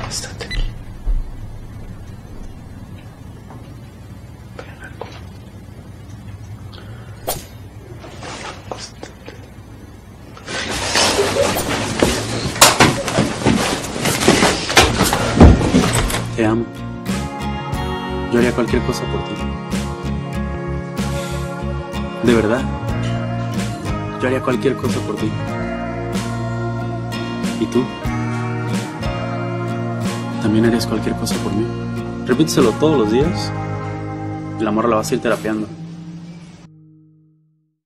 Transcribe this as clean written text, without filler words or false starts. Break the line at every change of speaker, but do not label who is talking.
Estate aquí.
Te amo. Yo haría cualquier cosa por ti. De verdad. Yo haría cualquier cosa por ti. ¿Y tú? ¿También harías cualquier cosa por mí? Repíteselo todos los días. El amor la vas a ir terapeando.